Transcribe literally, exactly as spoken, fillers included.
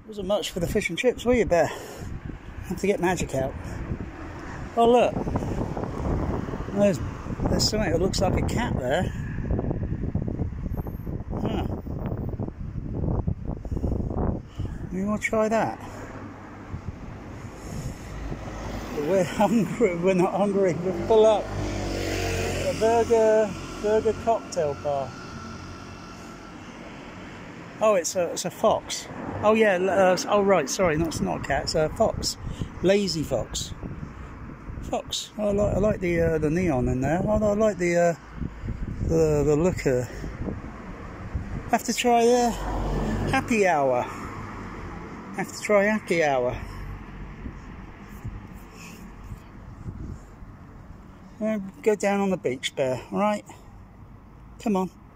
Wasn't much for the fish and chips, were you, Bear? Have to get magic out. Oh look, there's, there's something that looks like a cat there. Huh. You want to try that? We're hungry, we're not hungry, we're full up. A burger, burger cocktail bar. Oh, it's a, it's a fox. Oh yeah, uh, oh right, sorry, no, it's not a cat, it's a fox. Lazy fox. Fox. I like, I like the uh, the neon in there. I, I like the uh, the the look of. Have to try uh, happy hour. Have to try happy hour. Uh, go down on the beach, Bear. All right. Come on.